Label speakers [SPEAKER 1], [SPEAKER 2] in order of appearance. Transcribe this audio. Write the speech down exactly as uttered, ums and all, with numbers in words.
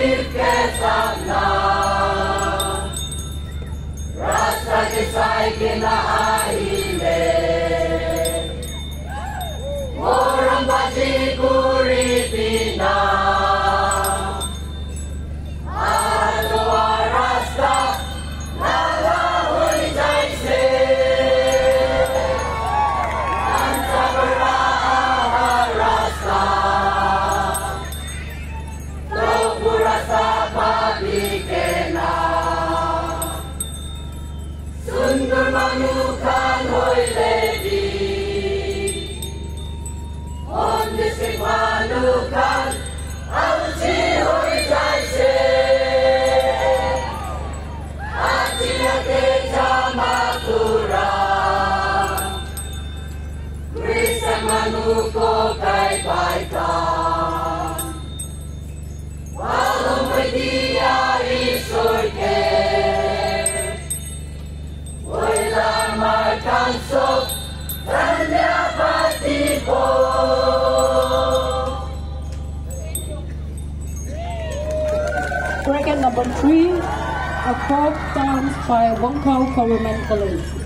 [SPEAKER 1] kesana rasa kisai kinaahile orang baci kuripina adoa rasta nalahoy jaise ansa beraha rasta rasa pabikena sundur manukan hoy lady on disik manukan alci hoy jaise aci ake jamakura grisan manuko kay baikan walau media isurke Woyla markansok tanda patipo
[SPEAKER 2] Bracket number three, a folk dance by Wongkau Government College.